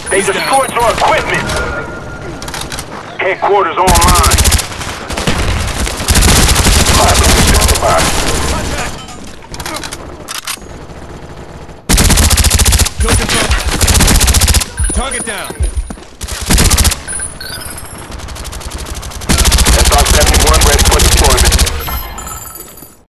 They destroyed your equipment. Headquarters online. Kill confirmed. Target down.